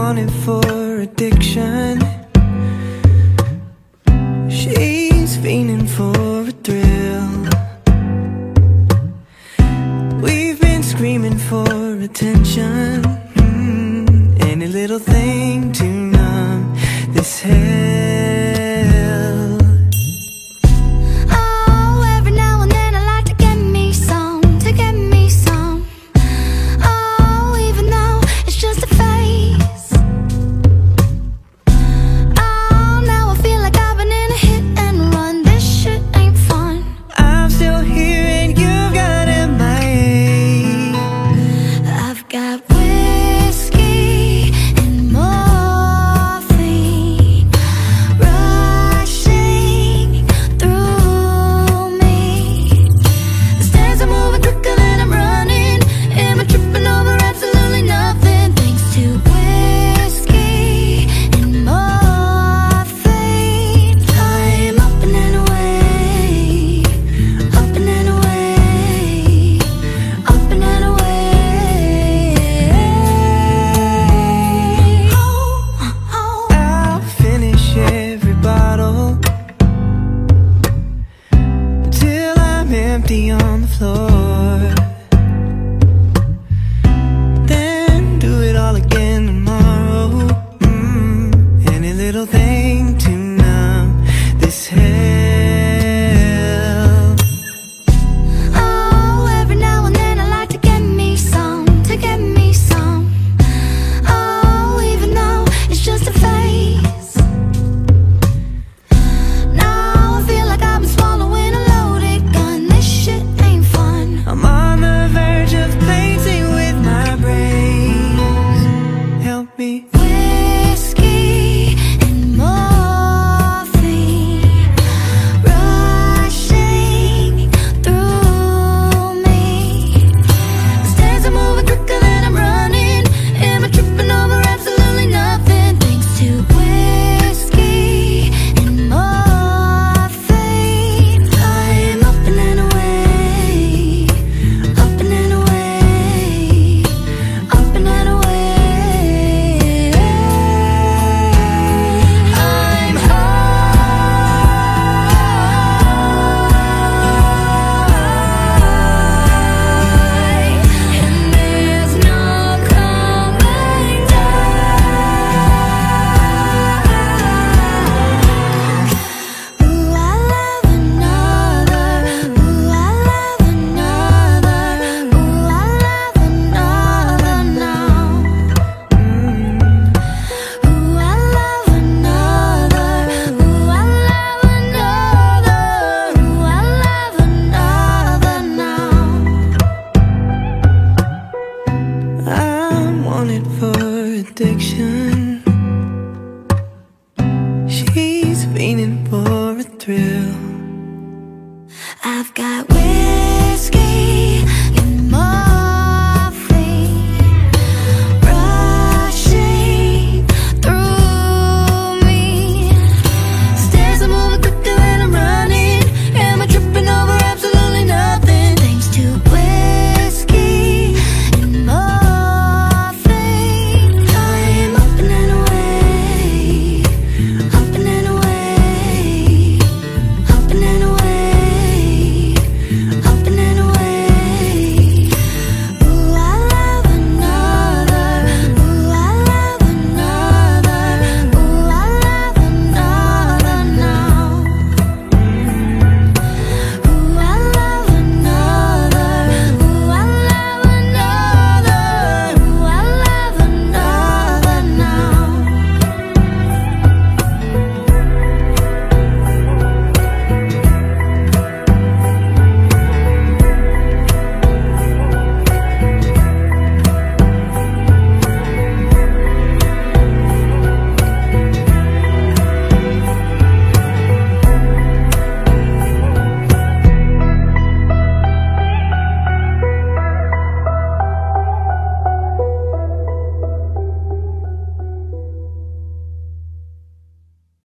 wanted for addiction. She's fiending for a thrill. We've been screaming for attention. Any little thing to numb this hell. Empty on the floor, then do it all again tomorrow. Any little thing to numb this hell. Oh, every now and then I like to get me some, to get me some. Oh, even though it's just a phase. Now I feel like I've been swallowing a loaded gun. This shit ain't fun. I'm on the verge of painting with my brains. Help me. Whiskey and morphine rushing through me. The stairs are moving quicker than I'm running. Am I tripping over absolutely nothing? Thanks to whiskey and morphine. I'm up and away, up and away, up and away. I'm high, and there's no coming down. Ooh, I love another. Ooh, I love another. Ooh, I love another now. Ooh, I love another. Ooh, I love another. Ooh, I love another now. I'm wanted for addiction.